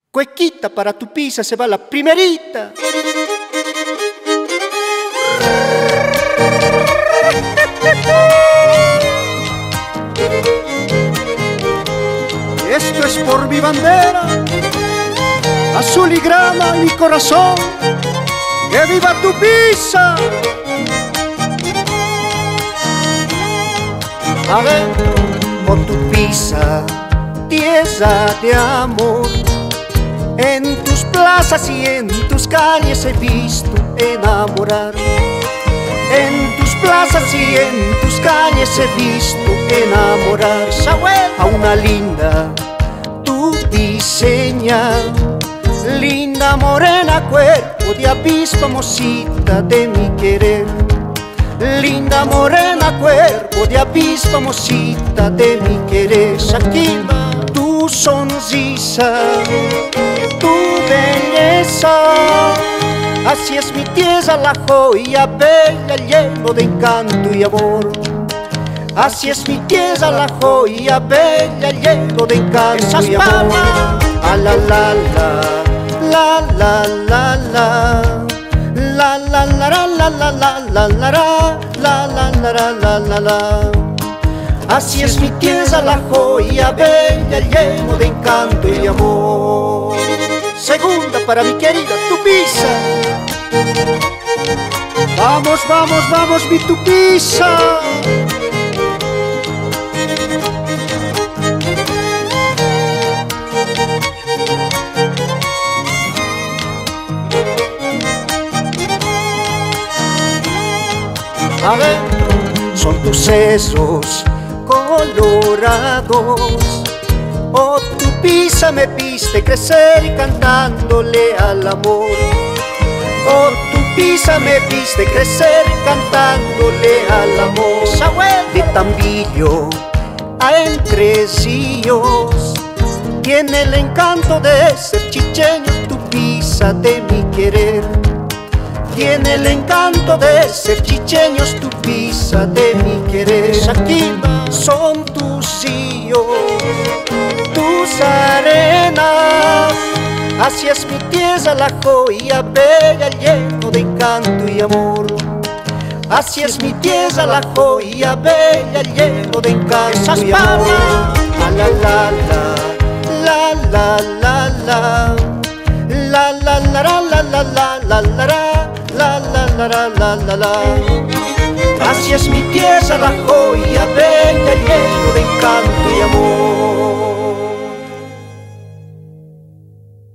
Cuequita, para tu pizza se va la primerita. Esto es por mi bandera, azul y grana en mi corazón. ¡Que viva tu pizza! A ver, por tu pizza, tierra de amor. En tus plazas y en tus calles he visto enamorar. En tus plazas y en tus calles he visto enamorar a una linda tú diseñas. Linda morena, cuerpo de avispa, mocita de mi querer. Linda morena, cuerpo de avispa, mocita de mi querer. Shakira, tu sonrisa, tu belleza, así es mi tierra, la joya bella, lleno de encanto y amor. Así es mi tierra, la joya bella, lleno de encanto y amor. A la la la, la la la la, la la la la la la la la la la la la. Así es mi tierra, la joya bella, lleno de encanto y amor. Segunda para mi querida Tupisa. Vamos, vamos, vamos, mi Tupisa. A ver, son tus sesos colorados. Oh, tu pizza me viste crecer y cantándole al amor. Oh, tu pizza me viste crecer y cantándole al amor. De Tambillo a Entre Ríos tiene el encanto de ser chicheño, tu pizza de mi querer. Tiene el encanto de ser chicheños, tu pizza de mi querer. Shakira, son tus ríos, tus arenas. Así es mi tierra, la joya bella, lleno de encanto y amor. Así es mi tierra, la joya bella, lleno de encanto y amor. La la la la la la la la la la la la la la la la la. Así es mi tierra, la joya bella, lleno de encanto y amor.